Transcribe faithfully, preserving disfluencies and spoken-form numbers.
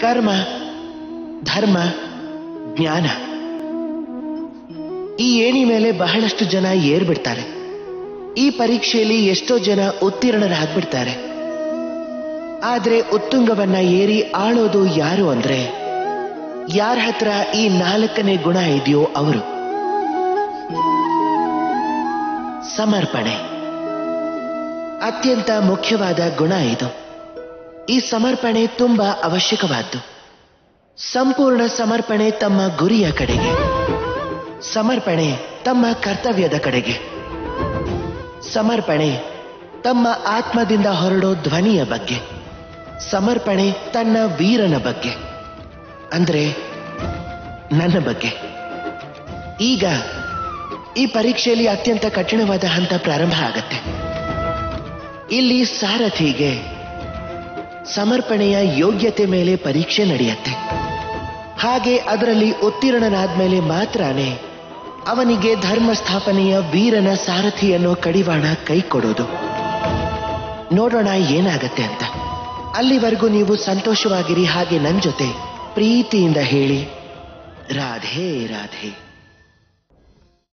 ಕರ್ಮ, ಧರ್ಮ, ಜ್ಞಾನ ಈ ಏಣಿ ಮೇಲೆ ಬಹಳಷ್ಟು ಜನ ಏರ್ಬಿಡ್ತಾರೆ. ಈ ಪರೀಕ್ಷೆಯಲ್ಲಿ ಎಷ್ಟೋ ಜನ ಉತ್ತೀರ್ಣರಾಗ್ಬಿಡ್ತಾರೆ. ಆದ್ರೆ ಉತ್ತುಂಗವನ್ನ ಏರಿ ಆಳೋದು ಯಾರು ಅಂದ್ರೆ ಯಾರ ಹತ್ರ ಈ ನಾಲ್ಕನೇ ಗುಣ ಇದೆಯೋ ಅವರು. ಸಮರ್ಪಣೆ ಅತ್ಯಂತ ಮುಖ್ಯವಾದ ಗುಣ ಇದು. ಈ ಸಮರ್ಪಣೆ ತುಂಬಾ ಅವಶ್ಯಕವಾದ್ದು. ಸಂಪೂರ್ಣ ಸಮರ್ಪಣೆ ತಮ್ಮ ಗುರಿಯ ಕಡೆಗೆ, ಸಮರ್ಪಣೆ ತಮ್ಮ ಕರ್ತವ್ಯದ ಕಡೆಗೆ, ಸಮರ್ಪಣೆ ತಮ್ಮ ಆತ್ಮದಿಂದ ಹೊರಡೋ ಧ್ವನಿಯ ಬಗ್ಗೆ, ಸಮರ್ಪಣೆ ತನ್ನ ವೀರನ ಬಗ್ಗೆ, ಅಂದ್ರೆ ನನ್ನ ಬಗ್ಗೆ. ಈಗ ಈ ಪರೀಕ್ಷೆಯಲ್ಲಿ ಅತ್ಯಂತ ಕಠಿಣವಾದ ಹಂತ ಪ್ರಾರಂಭ ಆಗತ್ತೆ. ಇಲ್ಲಿ ಸಾರಥಿಗೆ ಸಮರ್ಪಣೆಯ ಯೋಗ್ಯತೆ ಮೇಲೆ ಪರೀಕ್ಷೆ ನಡೆಯುತ್ತೆ. ಹಾಗೆ ಅದರಲ್ಲಿ ಉತ್ತೀರ್ಣನಾದ್ಮೇಲೆ ಮಾತ್ರನೇ ಅವನಿಗೆ ಧರ್ಮ ಸ್ಥಾಪನೆಯ ವೀರನ ಸಾರಥಿಯನ್ನು ಕಡಿವಾಣ ಕೈ ಕೊಡೋದು. ನೋಡೋಣ ಏನಾಗತ್ತೆ ಅಂತ. ಅಲ್ಲಿವರೆಗೂ ನೀವು ಸಂತೋಷವಾಗಿರಿ. ಹಾಗೆ ನನ್ನ ಜೊತೆ ಪ್ರೀತಿಯಿಂದ ಹೇಳಿ, ರಾಧೆ ರಾಧೆ.